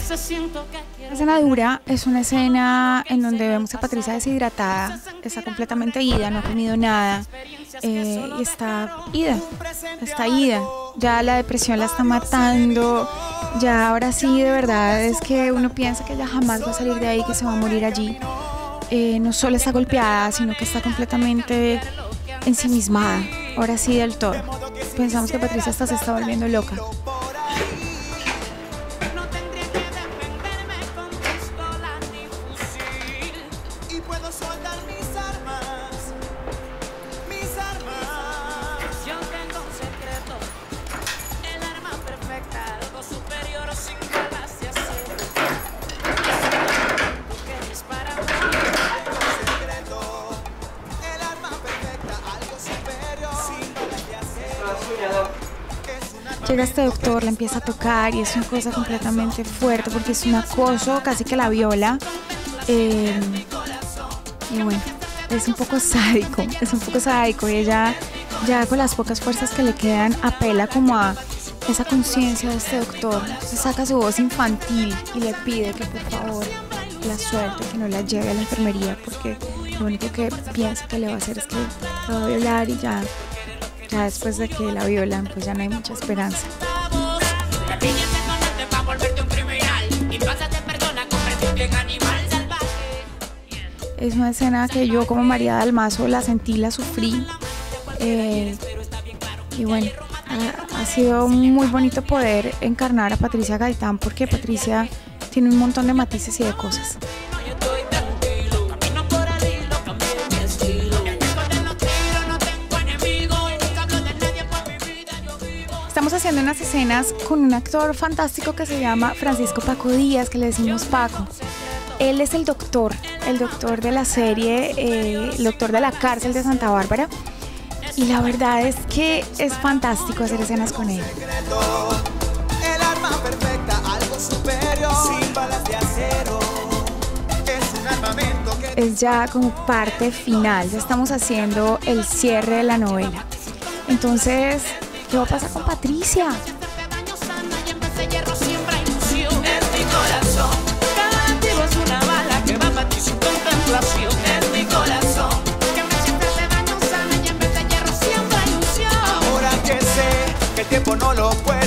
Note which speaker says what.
Speaker 1: La escena dura es una escena en donde vemos a Patricia deshidratada, está completamente ida, no ha comido nada y está ida, ya la depresión la está matando, ya ahora sí de verdad es que uno piensa que ella jamás va a salir de ahí, que se va a morir allí. No solo está golpeada, sino que está completamente ensimismada, ahora sí del todo. Pensamos que Patricia hasta se está volviendo loca. Llega este doctor, la empieza a tocar y es una cosa completamente fuerte porque es un acoso, casi que la viola. Y bueno, es un poco sádico y ella ya con las pocas fuerzas que le quedan apela como a esa conciencia de este doctor. Entonces saca su voz infantil y le pide que por favor la suelte, que no la lleve a la enfermería porque lo único que piensa que le va a hacer es que la va a violar y ya después de que la violan, pues ya no hay mucha esperanza. Es una escena que yo como María Dalmazo la sentí, la sufrí. Y bueno, ha sido muy bonito poder encarnar a Patricia Gaitán porque Patricia tiene un montón de matices y de cosas. Estamos haciendo unas escenas con un actor fantástico que se llama Francisco Paco Díaz, que le decimos Paco. Él es el doctor de la serie, el doctor de la cárcel de Santa Bárbara. Y la verdad es que es fantástico hacer escenas con él. El arma perfecta, algo superior, sin balas de acero. Es un armamento que... Es ya como parte final, ya estamos haciendo el cierre de la novela. Entonces, ¿qué va a pasar con Patricia?
Speaker 2: Ahora que sé que el tiempo no lo puede